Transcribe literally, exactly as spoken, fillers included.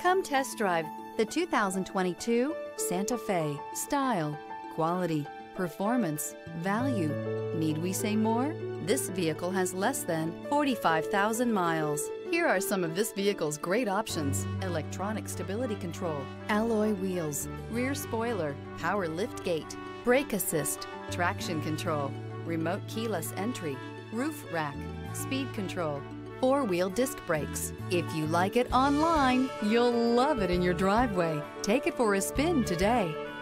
Come test drive the two thousand twenty-two Santa Fe. Style, quality, performance, value. Need we say more? This vehicle has less than forty-five thousand miles. Here are some of this vehicle's great options: electronic stability control, alloy wheels, rear spoiler, power lift gate, brake assist, traction control, remote keyless entry, roof rack, speed control, four-wheel disc brakes. If you like it online, you'll love it in your driveway. Take it for a spin today.